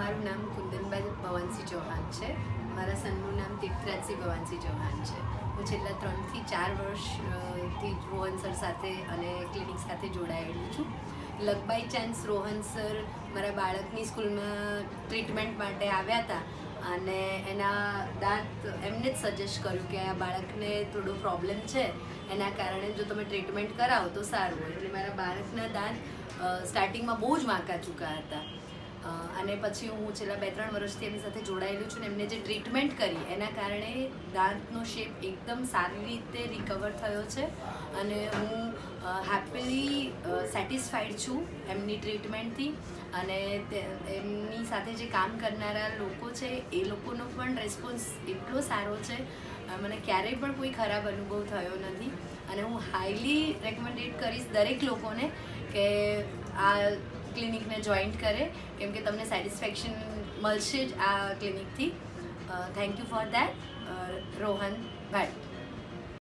મારું નામ કુંદનબાઈ ભવાનસિંહ ચૌહાણ છે. મારા સનનું નામ તીર્થરાજસિંહ ભવાનસિંહ ચૌહાણ છે. હું છેલ્લા 3 થી 4 વર્ષથી રોહન સર સાથે અને ક્લિનિક સાથે જોડાયેલું છું. Luck by chance Rohan sir મારા બાળકની સ્કૂલમાં ટ્રીટમેન્ટ માટે આવ્યા હતા અને એના દાંત એમને જ સજેસ્ટ કર્યું કે આ બાળકને થોડો પ્રોબ્લેમ છે, એના કારણે જો તમે ટ્રીટમેન્ટ કરાવો તો સારું હોય. એટલે મારા બાળકના દાંત સ્ટાર્ટિંગમાં બહુ જ વાંકા ચૂકા હતા અને પછી હું છેલ્લા 2-3 વર્ષથી એમની સાથે જોડાયેલું છું ને એમને જે ટ્રીટમેન્ટ કરી એના કારણે દાંતનો શેપ એકદમ સારી રીતે રિકવર થયો છે અને હું હેપીલી સેટિસ્ફાઈડ છું એમની ટ્રીટમેન્ટથી. અને એમની સાથે જે કામ કરનારા લોકો છે એ લોકોનો પણ રેસ્પોન્સ એટલો સારો છે, મને ક્યારેય પણ કોઈ ખરાબ અનુભવ થયો નથી. અને હું હાઈલી રેકમેન્ડેડ કરીશ દરેક લોકોને કે આ ક્લિનિકને જોઈન્ટ કરે, કેમ કે તમને સેટિસ્ફેક્શન મળશે જ આ ક્લિનિકથી. Thank you for that, Rohan Bhatt.